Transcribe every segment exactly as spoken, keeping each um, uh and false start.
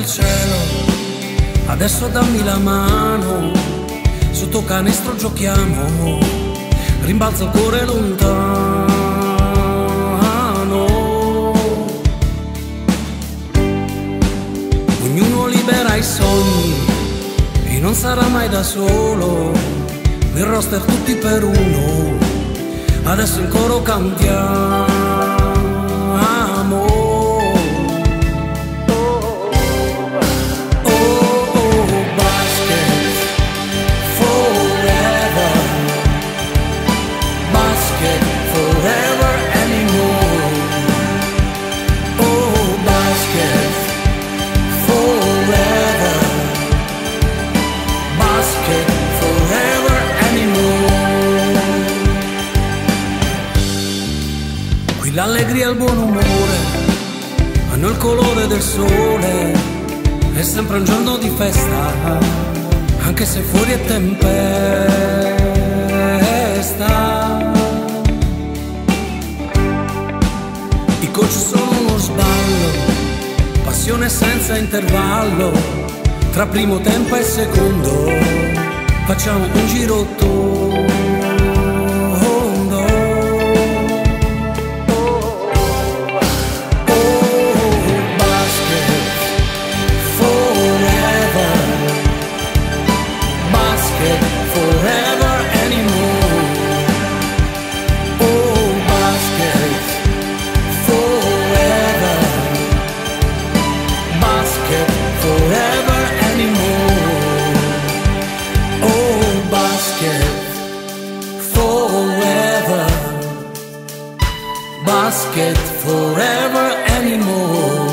nel cielo, adesso dammi la mano, sotto canestro giochiamo, rimbalza il cuore lontano. Ognuno libera i sogni e non sarà mai da solo, nel roster tutti per uno, adesso in coro cantiamo. L'allegria e il buon umore hanno il colore del sole, è sempre un giorno di festa, anche se fuori è tempesta. I coach sono uno sballo, passione senza intervallo, tra primo tempo e secondo facciamo un giro tondo. Basket forever anymore.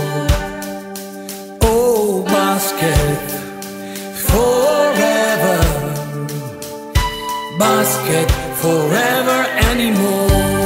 Oh, basket forever. Basket forever anymore.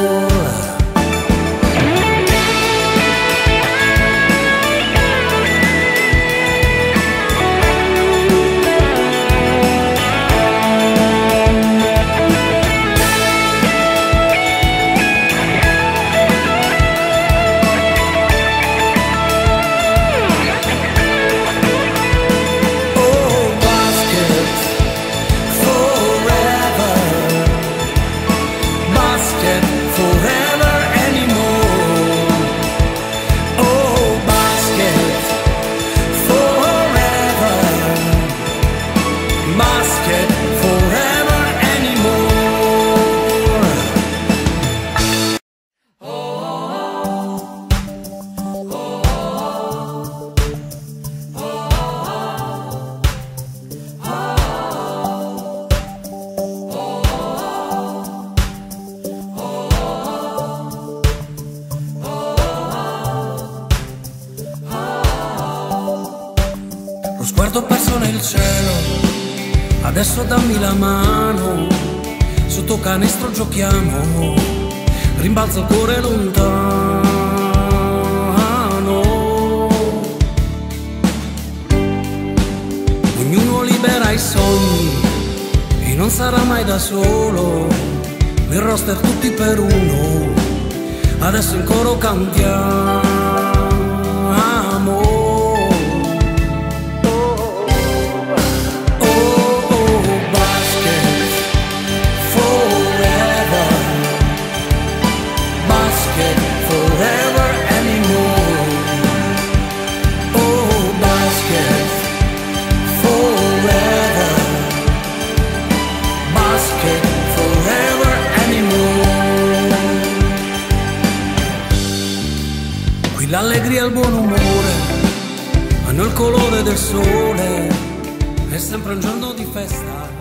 Lo sguardo perso nel cielo, adesso dammi la mano, sotto canestro giochiamo, rimbalza il cuore lontano. Ognuno libera i sogni e non sarà mai da solo, nel roster tutti per uno, adesso in coro cantiamo. L'allegria e il buon umore hanno il colore del sole, è sempre un giorno di festa.